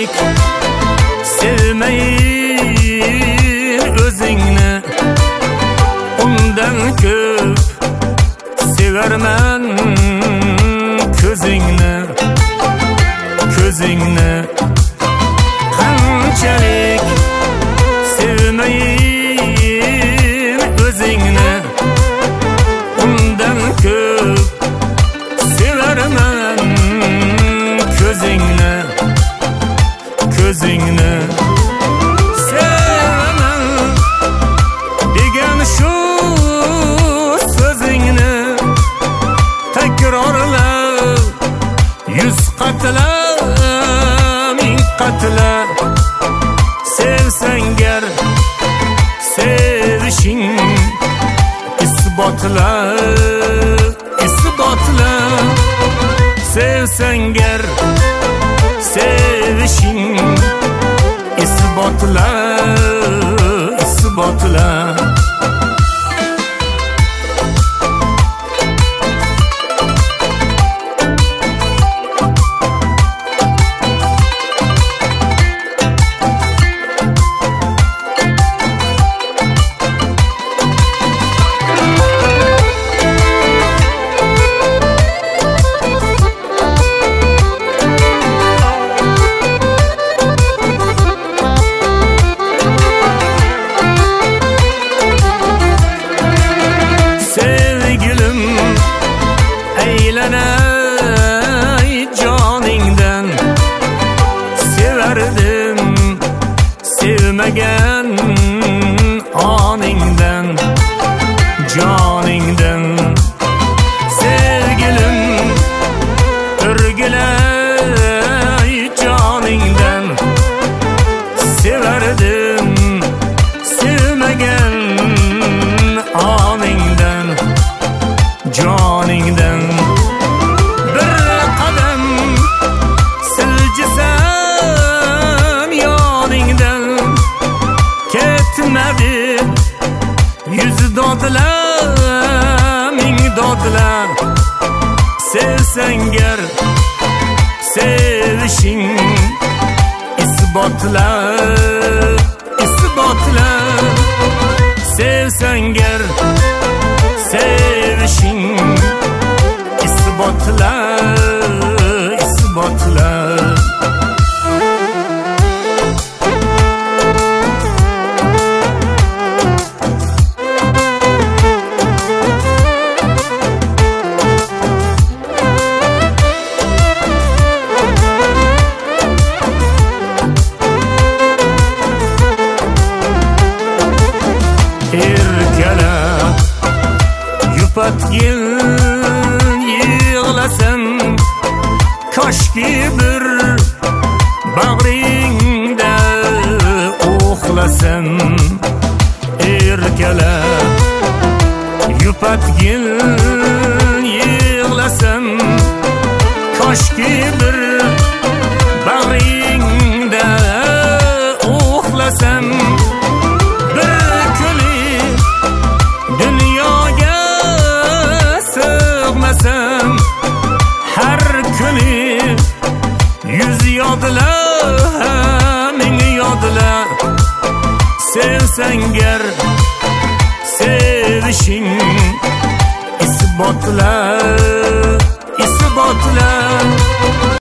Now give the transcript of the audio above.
Keyinchalik sevmeyin özingni, undan ko'p severman ko'zingni. Qanchalik sevmeyin özingni, undan ko'p severman ko'zingni. Sevaman degan shu so'zingni takrorlab 100 qatla, 1000 qatla. Sevsang gar sevishing isbotla. Sevsang gar sevishing isbotla. Aylanay joningdan, severdim sevmagan oningdan. Joningdan sevgilim o'rgilay joningdan, severdim sevmagan oningdan. Joningdan bir qadam siljisam yoningdan, ketmadi 100 dodla, 1000 dodla. Sevsang gar sevishing isbotla. Sevsang gar sevishing isbotla. Erkalab yupatgin yig'lasam, koshki bir bag'ringda uxlasam. Erkalab yupatgin yig'lasam, koshki bir bag'ringda uxlasam. Har kuni 100 yodla, 1000 yodla. Sevsang gar sevishing isbotla.